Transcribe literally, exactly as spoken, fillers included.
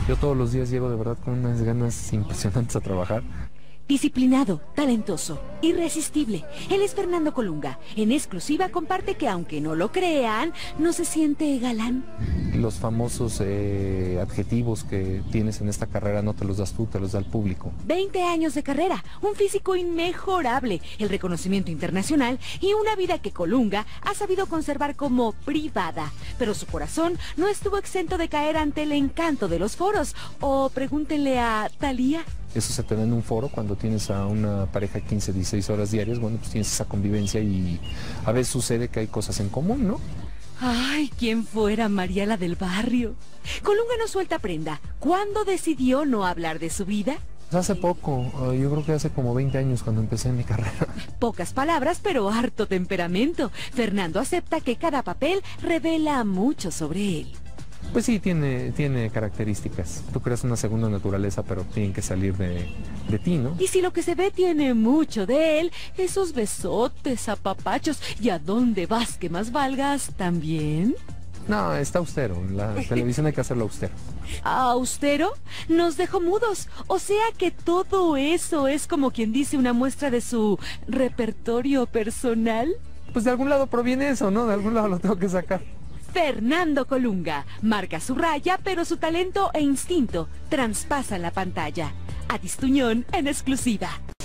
Yo todos los días llego de verdad con unas ganas impresionantes a trabajar. Disciplinado, talentoso, irresistible. Él es Fernando Colunga. En exclusiva comparte que aunque no lo crean, no se siente galán. Los famosos eh, adjetivos que tienes en esta carrera no te los das tú, te los da el público. veinte años de carrera, un físico inmejorable, el reconocimiento internacional y una vida que Colunga ha sabido conservar como privada. Pero su corazón no estuvo exento de caer ante el encanto de los foros. O pregúntenle a Thalía. Eso se te da en un foro cuando tienes a una pareja quince, dieciséis horas diarias. Bueno, pues tienes esa convivencia y a veces sucede que hay cosas en común, ¿no? Ay, ¿quién fuera María la del barrio? Colunga no suelta prenda. ¿Cuándo decidió no hablar de su vida? Hace poco, yo creo que hace como veinte años cuando empecé mi carrera. Pocas palabras, pero harto temperamento. Fernando acepta que cada papel revela mucho sobre él. Pues sí, tiene, tiene características. Tú creas una segunda naturaleza, pero tienen que salir de, de ti, ¿no? Y si lo que se ve tiene mucho de él, esos besotes, apapachos y a dónde vas que más valgas, ¿también? No, está austero. La televisión hay que hacerlo austero. ¿Austero? Nos dejó mudos. O sea que todo eso es como quien dice una muestra de su repertorio personal. Pues de algún lado proviene eso, ¿no? De algún lado lo tengo que sacar. Fernando Colunga marca su raya, pero su talento e instinto traspasan la pantalla. Adis Tuñón en exclusiva.